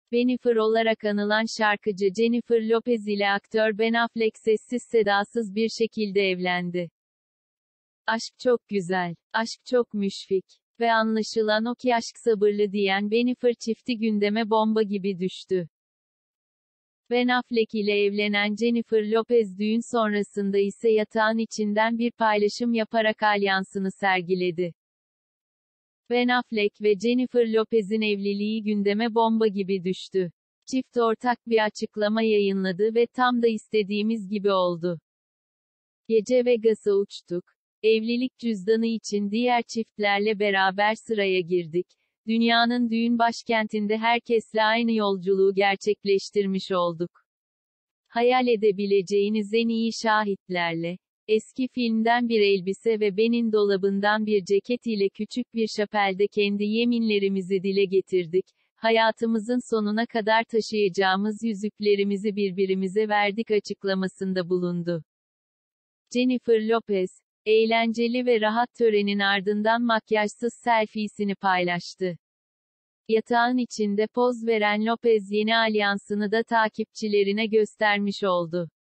Jennifer olarak anılan şarkıcı Jennifer Lopez ile aktör Ben Affleck sessiz sedasız bir şekilde evlendi. Aşk çok güzel, aşk çok müşfik ve anlaşılan o ki aşk sabırlı diyen Jennifer çifti gündeme bomba gibi düştü. Ben Affleck ile evlenen Jennifer Lopez düğün sonrasında ise yatağın içinden bir paylaşım yaparak alyansını sergiledi. Ben Affleck ve Jennifer Lopez'in evliliği gündeme bomba gibi düştü. Çift ortak bir açıklama yayınladı ve tam da istediğimiz gibi oldu. Gece Vegas'a uçtuk. Evlilik cüzdanı için diğer çiftlerle beraber sıraya girdik. Dünyanın düğün başkentinde herkesle aynı yolculuğu gerçekleştirmiş olduk. Hayal edebileceğiniz en iyi şahitlerle. Eski filmden bir elbise ve Ben'in dolabından bir ceket ile küçük bir şapelde kendi yeminlerimizi dile getirdik. Hayatımızın sonuna kadar taşıyacağımız yüzüklerimizi birbirimize verdik açıklamasında bulundu. Jennifer Lopez, eğlenceli ve rahat törenin ardından makyajsız selfiesini paylaştı. Yatağın içinde poz veren Lopez yeni alyansını da takipçilerine göstermiş oldu.